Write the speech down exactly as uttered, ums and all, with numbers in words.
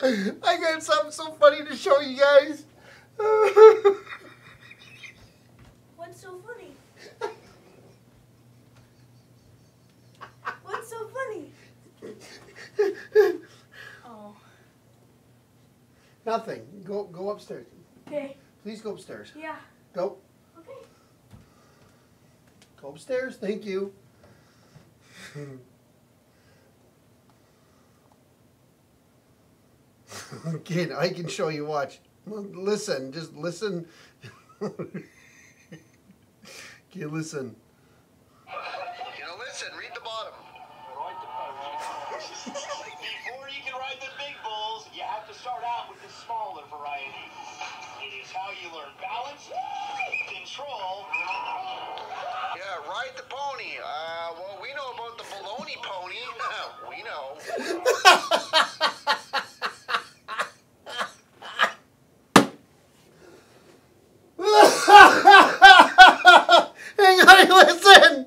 I got something so funny to show you guys. What's so funny? What's so funny? Oh. Nothing. Go go upstairs. Okay. Please go upstairs. Yeah. Go. Okay. Go upstairs. Thank you. Kid, I can show you. Watch. Listen. Just listen. Kid, listen. You know, listen. Read the bottom. Before you can ride the big bulls, you have to start out with the smaller variety. It is how you learn balance, control. Yeah, ride the pony. Uh, well, we know about the baloney pony. We know. Hang on, listen.